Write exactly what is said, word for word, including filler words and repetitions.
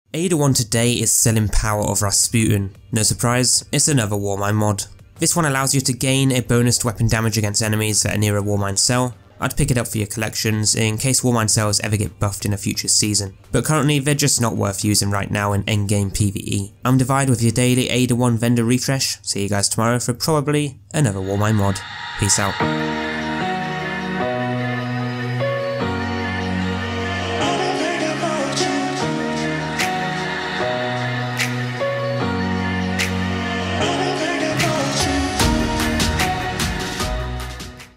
Ada one today is selling Power of Rasputin. No surprise, it's another Warmind mod. This one allows you to gain a bonus to weapon damage against enemies that are near a Warmind cell. I'd pick it up for your collections in case Warmind cells ever get buffed in a future season, but currently they're just not worth using right now in endgame PvE. I'm Divide with your daily Ada one vendor refresh. See you guys tomorrow for probably another Warmind mod. Peace out.